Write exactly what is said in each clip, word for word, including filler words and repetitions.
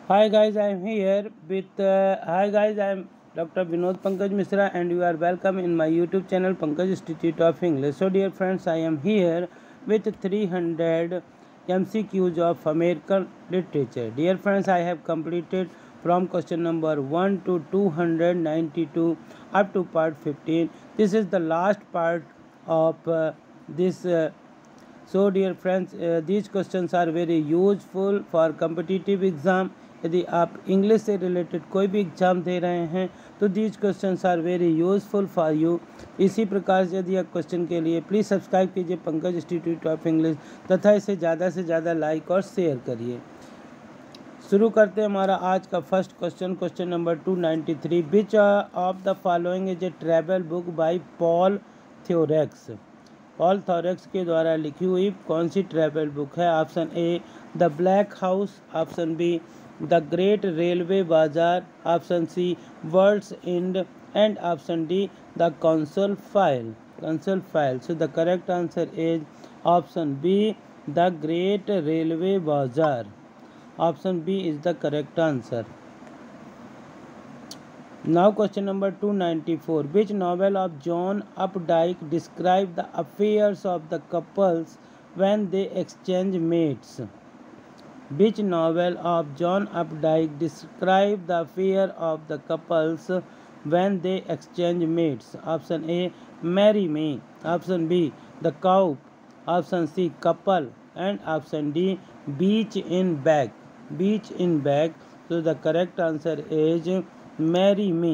Hi guys, I am here with uh, hi guys, I am Doctor Vinod Pankaj Misra and you are welcome in my YouTube channel Pankaj Institute of English. So dear friends, I am here with three hundred M C Qs of American literature. Dear friends, I have completed from question number one to two hundred ninety-two up to part fifteen. This is the last part of uh, this uh, so dear friends, uh, these questions are very useful for competitive exam. यदि आप English से related कोई भी exam दे रहे हैं तो these questions are very useful for you. इसी प्रकार से यदि आप क्वेश्चन के लिए प्लीज़ सब्सक्राइब कीजिए पंकज इंस्टीट्यूट ऑफ इंग्लिश तथा इसे ज़्यादा से ज़्यादा लाइक और शेयर करिए. शुरू करते हैं हमारा आज का first question. Question number two ninety three. Which of the following is a travel book by Paul Theroux. Paul Theroux के द्वारा लिखी हुई कौन सी ट्रैवल बुक है? Option A the black house, option B the great railway bazaar, option C worlds end and option D the consul file. Consul file. So the correct answer is option B the great railway bazaar. Option B is the correct answer. Now question number two ninety-four. Which novel of John Updike describe the affairs of the couples when they exchange mates? Which novel of John Updike describe the affair of the couples when they exchange mates? Option A Marry Me, option B The Couple, option C Couple and option D Beach in Bag. Beach in Bag. So the correct answer is Marry Me.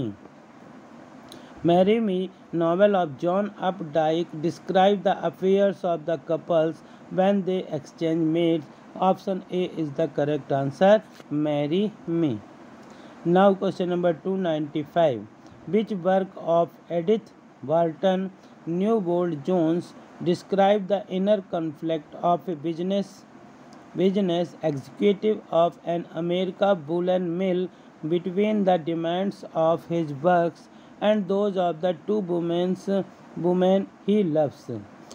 Marry Me novel of John Updike describe the affairs of the couples when they exchange mates. Option A is the correct answer. Marry Me. Now question number two ninety-five. Which work of Edith Wharton Newbold Jones describe the inner conflict of a business business executive of an America Bullion Mill between the demands of his works and those of the two women's women he loves?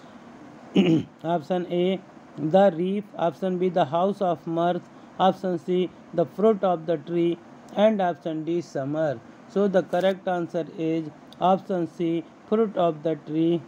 Option A The Reef, option B The House of Mirth, option C The Fruit of the Tree and option D Summer. So the correct answer is option C Fruit of the Tree.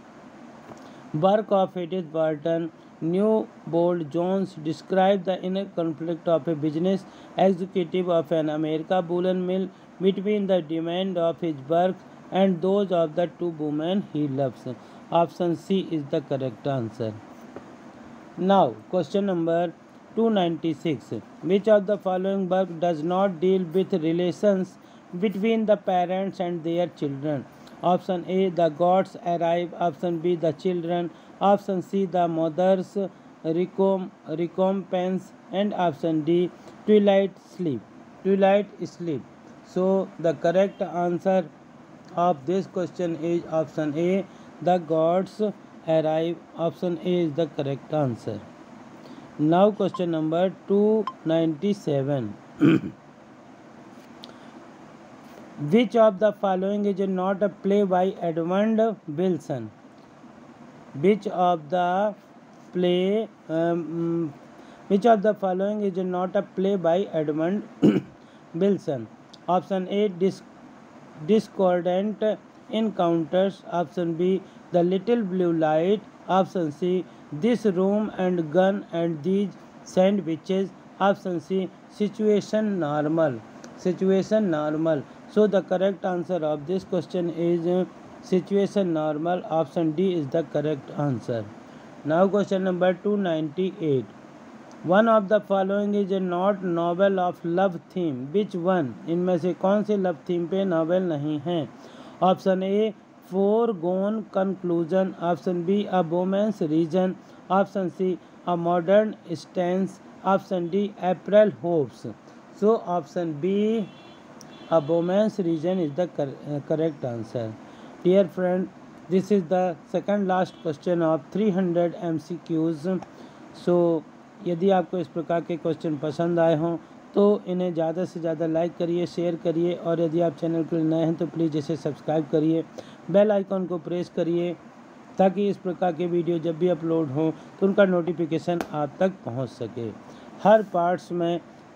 Work of Edith Wharton Newbold Jones described the inner conflict of a business executive of an America Bullion Mill between the demand of his work and those of the two women he loves. Option C is the correct answer. Now, question number two ninety-six. Which of the following work does not deal with relations between the parents and their children? Option A The Gods Arrive, option B The Children, option C The Mother's Recom- Recompense and option D Twilight Sleep. Twilight Sleep. So the correct answer of this question is option A The Gods Arrive. Option A is the correct answer. Now question number two ninety-seven. Which of the following is not a play by Edmund Wilson? Which of the play um, which of the following is not a play by Edmund Wilson? Option A Dis- Discordant Encounters, option B The Little Blue Light, option C This Room and Gun and These Sandwiches, option C Situation Normal. Situation Normal. So the correct answer of this question is uh, Situation Normal. Option D is the correct answer. Now question number two ninety-eight. One of the following is a not novel of love theme. Which one? इनमें से कौन से love theme पे novel नहीं है? Option A Foregone Conclusion, option B A Woman's Reason, option C A Modern Stance, option D April Hopes. So option B A Woman's Reason is the cor- uh, correct answer. Dear friend, this is the second last question of three hundred M C Qs. So यदि आपको इस प्रकार के question पसंद आए हों तो इन्हें ज़्यादा से ज़्यादा लाइक करिए, शेयर करिए और यदि आप चैनल के लिए नए हैं तो प्लीज़ इसे सब्सक्राइब करिए, बेल आइकॉन को प्रेस करिए ताकि इस प्रकार के वीडियो जब भी अपलोड हों तो उनका नोटिफिकेशन आप तक पहुंच सके. हर पार्ट्स में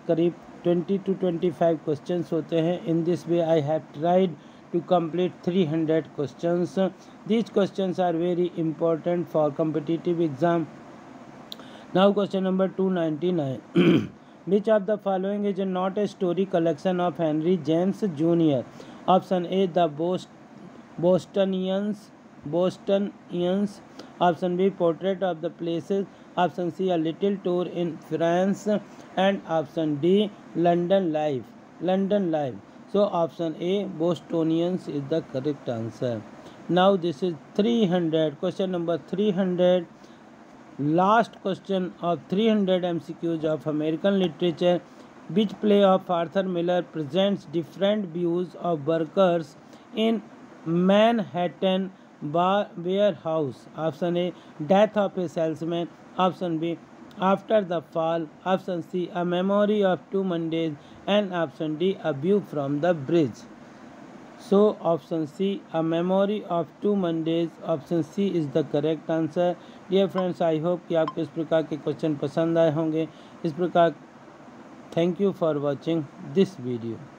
करीब twenty two twenty five questions होते हैं. In this way I have tried to complete three hundred questions. These questions are very important for competitive exam. Now question number two ninety-nine. Which of the following is not a story collection of Henry James Junior? Option A, the Bostonians. Bostonians. Option B, Portrait of the Places. Option C, A Little Tour in France. And option D, London Life. London Life. So option A, Bostonians is the correct answer. Now this is three hundred. Question number three hundred. Last question of three hundred M C Qs of American literature. Which play of Arthur Miller presents different views of workers in Manhattan warehouse? Option A, Death of a Salesman. Option B, After the Fall. Option C, A Memory of Two Mondays. And option D, A View from the Bridge. So option C, A Memory of Two Mondays. Option C is the correct answer. Dear friends, I hope कि आपको इस प्रकार के question पसंद आए होंगे. इस प्रकार thank you for watching this video.